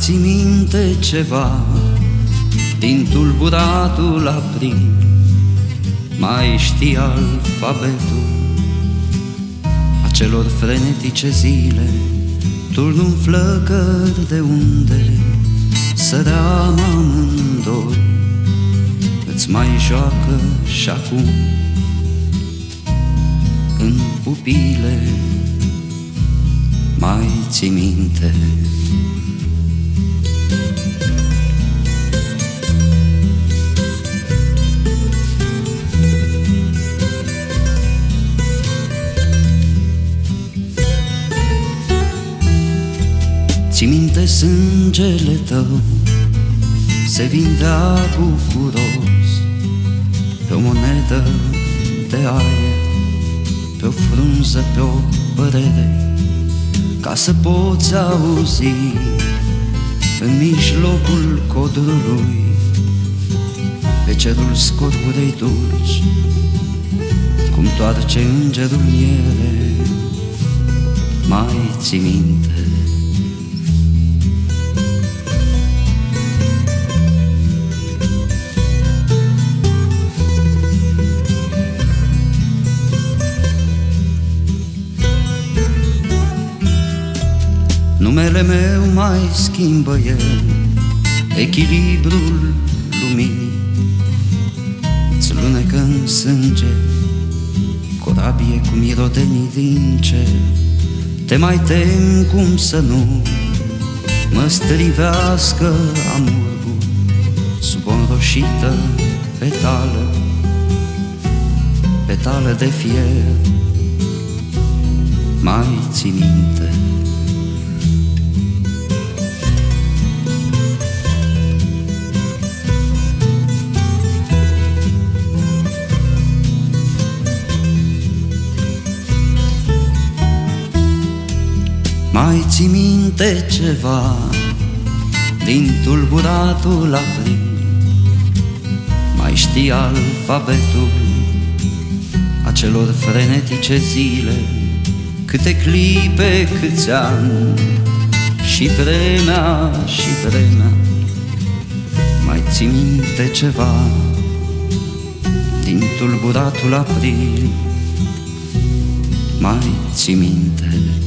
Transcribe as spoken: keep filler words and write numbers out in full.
ții minte ceva din tulburatul april? Mai știi alfabetul acelor frenetice zile? Turnul flăcări de unde săream amândoi, îți mai joacă și acum în pupile, mai ții minte? Ții minte sângele tău se vindea bucuros pe o monedă de aer, pe o frunză, pe o părere, ca să poți auzi în mijlocul codrului pe cerul scorburei dulci cum toarce îngerul miere, mai ții minte? Numele meu mai schimbă el echilibrul luminii, îți lunecă în sânge corabie cu mirodenii din cer. Te mai tem cum să nu mă strivească amurgul sub o înroșită petală, petală de fier, mai ții minte? Mai ții minte ceva din tulburatul april? Mai știi alfabetul acelor frenetice zile? Câte clipe, câți ani, și vremea, și vremea. Mai ții minte ceva din tulburatul april? Mai ții minte?